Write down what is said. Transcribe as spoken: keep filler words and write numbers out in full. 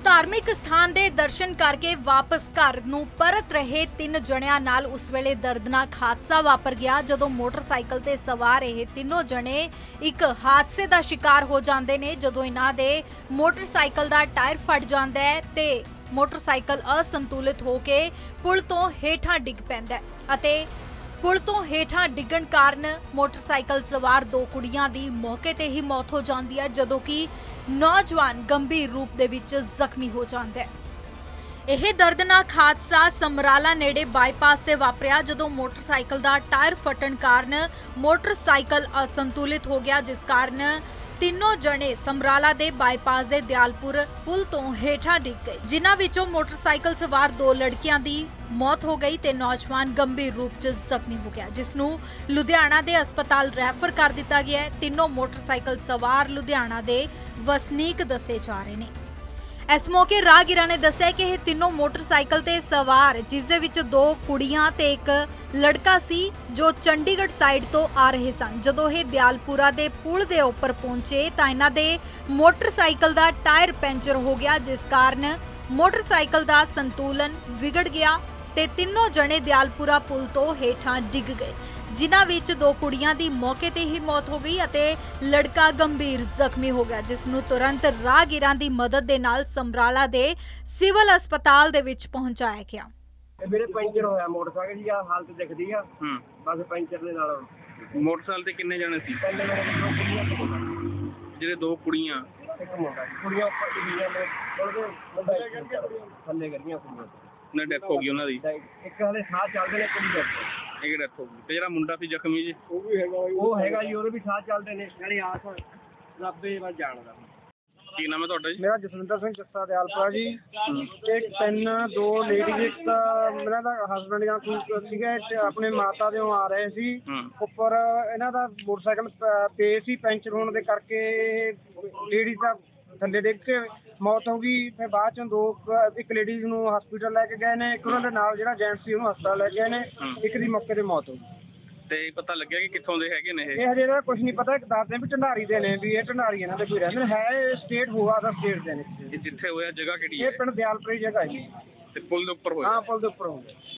धार्मिक स्थान के दर्शन करके वापस घर नूं परत रहे तीन जणियां नाल उस वेले दर्दनाक हादसा वापर गया जदों मोटरसाइकिल ते सवार ये तीनों जणे एक हादसे का शिकार हो जाते ने। जदों इन्हां दे मोटरसाइकिल का टायर फट जाता है ते मोटरसाइकिल असंतुलित होके पुल तो हेठां डिग पैंदा है अते पुल तो हेठां डिगण कारण मोटरसाइकिल सवार दो कुड़ियां दी मौके ते ही मौत हो जाती है, जदों कि नौजवान गंभीर रूप दे विच जख्मी हो जाता है। यह दर्दनाक हादसा समराला नेड़े बाईपास से वापरिया जदों मोटरसाइकिल का टायर फटण कारण मोटरसाइकिल असंतुलित हो गया, जिस कारण तीनों जने समराला दे बाईपास दे दयालपुर पुल तो हेठां डिग गए, जिन्हां विचों मोटरसाइकिल सवार दो लड़कियां दी मौत हो गई ते नौजवान गंभीर रूप च जख्मी हो गया, जिसनूं लुधियाना दे अस्पताल रैफर कर दिता गया है। तीनों मोटरसाइकिल सवार लुधियाना दे वसनीक दसे जा रहे ने। इस मौके राहगीरां ने दस्सिया कि यह तीनों मोटरसाइकिल ते सवार जिस दे विच दो कुड़ियां ते एक लड़का सी जो चंडीगढ़ साइड तो आ रहे सन। जदों ये दयालपुरा दे पुल दे उपर पहुंचे तां इन्हां दे मोटरसाइकिल दा टायर पैंचर हो गया, जिस कारण मोटरसाइकिल दा संतुलन बिगड़ गया ते तीनों जने दयालपुरा पुल तो हेठां डिग गए, जिन्हां विच दो कुड़ियां दी मौके ते ही मौत हो गई अते लड़का गंभीर जख्मी हो गया, जिसनूं तुरंत राहगीरां दी मदद दे नाल समराला दे सिविल अस्पताल दे विच पहुंचाया गया। मेरे पंचर होया मोटरसाइकिल की हालत दिखदी आ बस पंचर दे नाल। मोटरसाइकिल ते किन्ने जने सी? पहले मेरे दो कुड़ियां ਜਿਹੜੇ ਦੋ ਕੁੜੀਆਂ एक मुंडा कुड़ियां ऊपर डिग्गियां ने ਉਹਦੇ ਮੁੰਡਾ ਥੱਲੇ ਗਈਆਂ ਕੁੜੀਆਂ ਨੇ ਡੈਥ ਹੋ ਗਈ ਉਹਨਾਂ ਦੀ। ਇੱਕ ਹਲੇ ਸਾਹ ਚੱਲਦੇ ਨੇ ਕੁੜੀ ਦਾ ਇੱਕ ਡੈਥ ਹੋ ਗਈ ਤੇ ਜਿਹੜਾ ਮੁੰਡਾ ਸੀ ਜ਼ਖਮੀ ਜੀ ਉਹ ਵੀ ਹੈਗਾ ਉਹ ਹੈਗਾ ਜੀ ਉਹਦੇ ਵੀ ਸਾਹ ਚੱਲਦੇ ਨੇ ਨਾਲੇ ਆਸ ਰੱਬੇ ਵੱਲ ਜਾਣਦਾ। ਕੀ ਨਾਮ ਹੈ ਤੁਹਾਡਾ ਜੀ? ਮੇਰਾ ਜਸਵਿੰਦਰ ਸਿੰਘ ਚੱਸਾ ਦਿਆਲਪੁਰਾ ਜੀ। ਇੱਕ ਤਿੰਨ ਦੋ ਲੇਡੀਜ਼ ਇੱਕ ਤਾਂ ਮੇਰਾ ਦਾ ਹਸਬੈਂਡ ਜਾਂ ਕੋਈ ਸੀਗਾ ਆਪਣੇ ਮਾਤਾ ਦੇ ਆ ਰਹੇ ਸੀ ਉੱਪਰ ਇਹਨਾਂ ਦਾ ਮੋਟਰਸਾਈਕਲ ਪੇ ਸੀ ਪੈਂਚਰ ਹੋਣ ਦੇ ਕਰਕੇ ਲੇਡੀਜ਼ ਦਾ ਥੱਲੇ ਡਿੱਗ ਕੇ ਮੌਤ ਹੋ ਗਈ। ਫਿਰ ਬਾਅਦ ਚੋਂ ਦੋ ਇੱਕ ਲੇਡੀਜ਼ ਨੂੰ ਹਸਪੀਟਲ ਲੈ ਕੇ ਗਏ ਨੇ, ਇੱਕ ਉਹਨਾਂ ਦੇ ਨਾਲ ਜਿਹੜਾ ਜੈਂਟਸ ਸੀ ਉਹਨੂੰ ਹਸਪਤਾਲ ਲੈ ਗਏ ਨੇ, ਇੱਕ ਦੀ ਮੌਕੇ ਤੇ ਮੌਤ ਹੋ ਗਈ। ਤੇ ਪਤਾ ਲੱਗਿਆ ਕਿ ਕਿੱਥੋਂ ਦੇ ਹੈਗੇ ਨੇ ਇਹ? ਇਹ ਹਜੇ ਦਾ ਕੁਝ ਨਹੀਂ ਪਤਾ, ਦੱਸਦੇ ਵੀ ਢੰਡਾਰੀ ਦੇ ਨੇ ਵੀ ਇਹ ਢੰਡਾਰੀ ਇਹਨਾਂ ਦੇ ਕੋਈ ਰਹਿੰਦੇ ਨੇ ਹੈ ਸਟੇਟ ਹੋਆ ਦਾ ਸਟੇਟ ਦੇ ਨੇ। ਜਿੱਥੇ ਹੋਇਆ ਜਗ੍ਹਾ ਕਿਹੜੀ ਇਹ ਹੈ? ਪਿੰਡ ਦਿਆਲਪੁਰੀ ਜਗ੍ਹਾ ਹੈ ਜੀ। ਤੇ ਪੁਲ ਦੇ ਉੱਪਰ ਹੋਇਆ? ਹਾਂ ਪੁਲ ਦੇ ਉੱਪਰ ਹੋਇਆ।